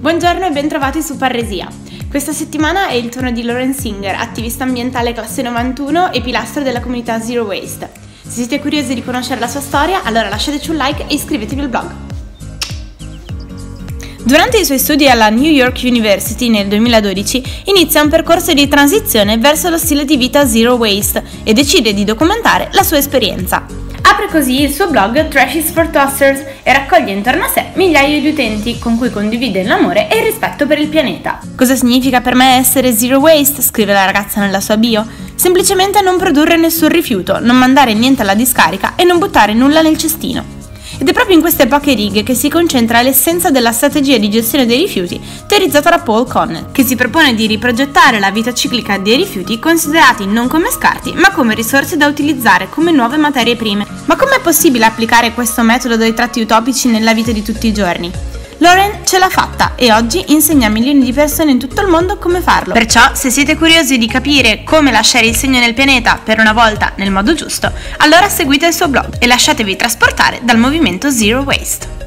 Buongiorno e bentrovati su Parresia. Questa settimana è il turno di Lauren Singer, attivista ambientale classe 91 e pilastro della comunità Zero Waste. Se siete curiosi di conoscere la sua storia, allora lasciateci un like e iscrivetevi al blog. Durante i suoi studi alla New York University nel 2012 inizia un percorso di transizione verso lo stile di vita Zero Waste e decide di documentare la sua esperienza. Apre così il suo blog Trash is for Tossers e raccoglie intorno a sé migliaia di utenti con cui condivide l'amore e il rispetto per il pianeta. Cosa significa per me essere Zero Waste? Scrive la ragazza nella sua bio. Semplicemente non produrre nessun rifiuto, non mandare niente alla discarica e non buttare nulla nel cestino. Ed è proprio in queste poche righe che si concentra l'essenza della strategia di gestione dei rifiuti teorizzata da Paul Connett, che si propone di riprogettare la vita ciclica dei rifiuti considerati non come scarti, ma come risorse da utilizzare come nuove materie prime. Ma com'è possibile applicare questo metodo dai tratti utopici nella vita di tutti i giorni? Lauren ce l'ha fatta e oggi insegna a milioni di persone in tutto il mondo come farlo. Perciò, se siete curiosi di capire come lasciare il segno nel pianeta per una volta nel modo giusto, allora seguite il suo blog e lasciatevi trasportare dal movimento Zero Waste.